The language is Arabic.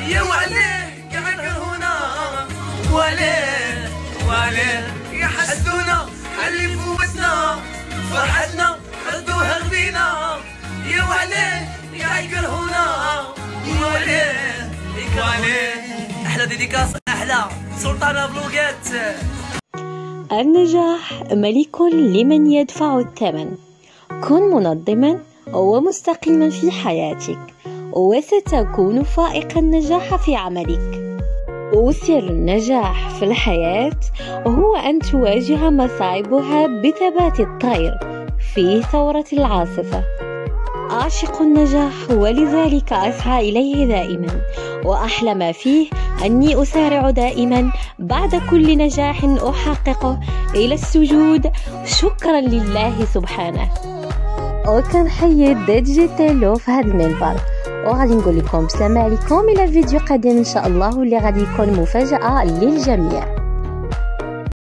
يا وعليه كيفك هنا وعليه يحسدونا علي فوتنا فرحتنا ردوها غبينا يا وعليه يعيقر هنا وعليه احلى ديديكاس احلى سلطانة بلوغات. النجاح ملك لمن يدفع الثمن. كن منظما ومستقيما في حياتك وستكون فائق النجاح في عملك. وسر النجاح في الحياة هو أن تواجه مصاعبها بثبات الطير في ثورة العاصفة. أعشق النجاح ولذلك أسعى إليه دائما، وأحلى ما فيه أني أسارع دائما بعد كل نجاح أحققه إلى السجود شكرا لله سبحانه. وكنحيي ديجيتالو في هذا المنبر، وغادي نقول لكم السلام عليكم إلى فيديو قادم إن شاء الله، واللي غادي يكون مفاجأة للجميع.